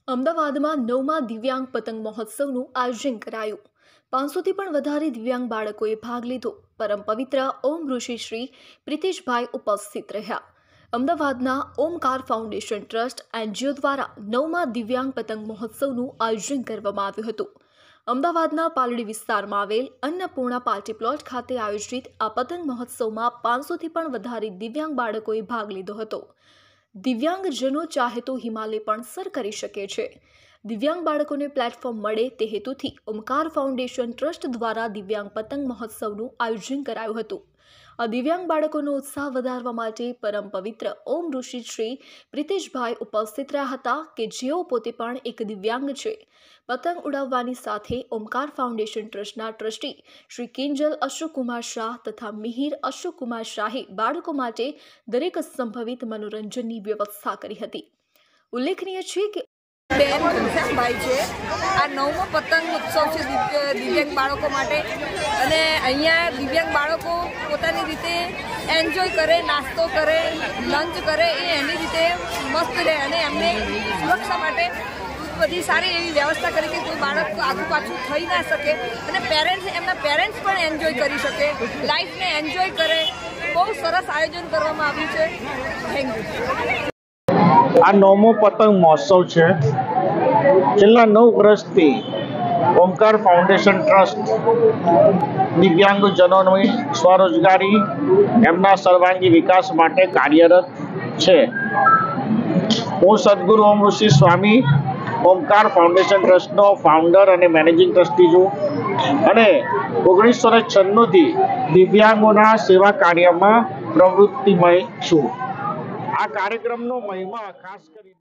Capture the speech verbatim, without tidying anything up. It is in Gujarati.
અમદાવાદમાં નવમા દિવ્યાંગ પતંગ મહોત્સવનું આયોજન કરાયું। પાંચસોથી પણ વધારે દિવ્યાંગ બાળકોએ ભાગ લીધો। પરમ પવિત્ર ઓમ ઋષિ શ્રી પ્રિતેશભાઈ ઉપસ્થિત રહ્યા। અમદાવાદના ઓમકાર ફાઉન્ડેશન ટ્રસ્ટ એનજીઓ દ્વારા નવમા દિવ્યાંગ પતંગ મહોત્સવનું આયોજન કરવામાં આવ્યું હતું। અમદાવાદના પાલડી વિસ્તારમાં આવેલ અન્નપૂર્ણા પાર્ટી પ્લોટ ખાતે આયોજિત આ પતંગ મહોત્સવમાં પાંચસોથી પણ વધારે દિવ્યાંગ બાળકોએ ભાગ લીધો હતો। દિવ્યાંગજનો ચાહે તો હિમાલય પણ સર કરી શકે છે। દિવ્યાંગ બાળકોને પ્લેટફોર્મ મળે તે હેતુથી ઓમકાર ફાઉન્ડેશન ટ્રસ્ટ દ્વારા દિવ્યાંગ પતંગ મહોત્સવનું આયોજન કરાયું હતું। આ દિવ્યાંગ બાળકોનો ઉત્સાહ વધારવા માટે પરમ પવિત્ર ઓમ ઋષિ શ્રી પ્રિતેશભાઈ ઉપસ્થિત રહ્યા હતા કે જેઓ પોતે પણ એક દિવ્યાંગ છે। પતંગ ઉડાવવાની સાથે ઓમકાર ફાઉન્ડેશન ટ્રસ્ટના ટ્રસ્ટી શ્રી કિંજલ અશોકકુમાર શાહ તથા મિહિર અશોકકુમાર શાહે બાળકો માટે દરેક સંભવિત મનોરંજનની વ્યવસ્થા કરી હતી। ઉલ્લેખનીય છે કે બેન ઘનશ્યામભાઈ છે। આ નવમો પતંગ ઉત્સવ છે દિવ્યાંગ બાળકો માટે અને અહીંયા દિવ્યાંગ બાળકો પોતાની રીતે એન્જોય કરે, નાસ્તો કરે, લંચ કરે, એ એની રીતે મસ્ત રહે અને એમને સુરક્ષા માટે બધી સારી એવી વ્યવસ્થા કરી કે કોઈ બાળક આગુ પાછું થઈ ના શકે અને પેરેન્ટ્સ એમના પેરેન્ટ્સ પણ એન્જોય કરી શકે, લાઈફને એન્જોય કરે। બહુ સરસ આયોજન કરવામાં આવ્યું છે। Thank you. આ નવમો પતંગ મહોત્સવ છે। છેલ્લા નવ વર્ષથી ઓમકાર ફાઉન્ડેશન ટ્રસ્ટ દિવ્યાંગજનોની સ્વરોજગારી, એમના સર્વાંગી વિકાસ માટે કાર્યરત છે। હું સદગુરુ ઓમ ઋષિ સ્વામી ઓમકાર ફાઉન્ડેશન ટ્રસ્ટનો ફાઉન્ડર અને મેનેજિંગ ટ્રસ્ટી છું અને ઓગણીસો ને છન્નુંથી દિવ્યાંગોના સેવા કાર્યમાં પ્રવૃત્તિમય છું। આ કાર્યક્રમનો મહિમા ખાસ કરી